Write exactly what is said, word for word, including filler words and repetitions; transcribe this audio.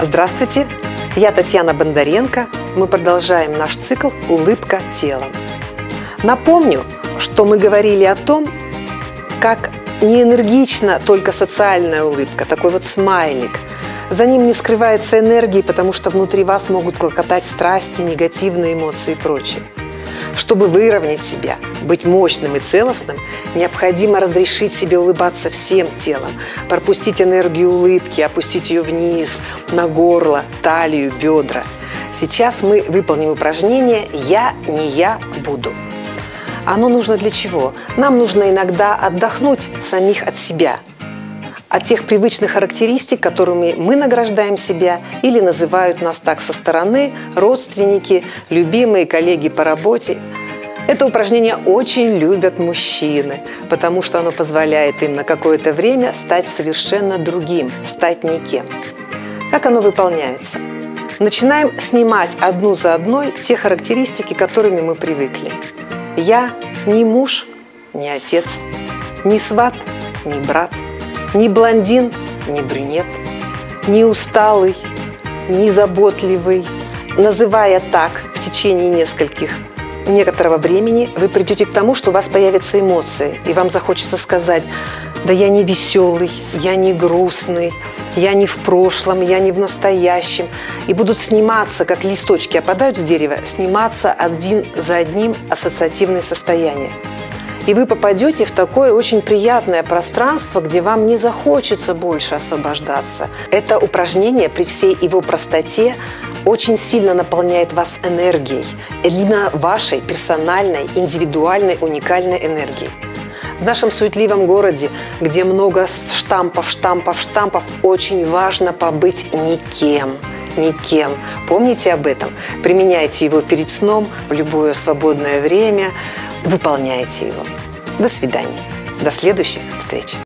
Здравствуйте, я Татьяна Бондаренко. Мы продолжаем наш цикл «Улыбка телом». Напомню, что мы говорили о том, как не энергична только социальная улыбка, такой вот смайлик. За ним не скрывается энергии, потому что внутри вас могут клокотать страсти, негативные эмоции и прочее. Чтобы выровнять себя, быть мощным и целостным, необходимо разрешить себе улыбаться всем телом, пропустить энергию улыбки, опустить ее вниз, на горло, талию, бедра. Сейчас мы выполним упражнение «Я не я буду». Оно нужно для чего? Нам нужно иногда отдохнуть самих от себя, от тех привычных характеристик, которыми мы награждаем себя или называют нас так со стороны родственники, любимые коллеги по работе. Это упражнение очень любят мужчины, потому что оно позволяет им на какое-то время стать совершенно другим, стать никем. Как оно выполняется? Начинаем снимать одну за одной те характеристики, к которыми мы привыкли. Я не муж, не отец, не сват, не брат, не блондин, не брюнет, не усталый, не заботливый. Называя так в течение нескольких некоторого времени, вы придете к тому, что у вас появятся эмоции, и вам захочется сказать: да я не веселый, я не грустный, я не в прошлом, я не в настоящем. И будут сниматься, как листочки опадают с дерева, сниматься один за одним ассоциативные состояния. И вы попадете в такое очень приятное пространство, где вам не захочется больше освобождаться. Это упражнение при всей его простоте очень сильно наполняет вас энергией, именно вашей персональной, индивидуальной, уникальной энергией. В нашем суетливом городе, где много штампов, штампов, штампов, очень важно побыть никем. Никем. Помните об этом. Применяйте его перед сном, в любое свободное время. Выполняйте его. До свидания. До следующих встреч.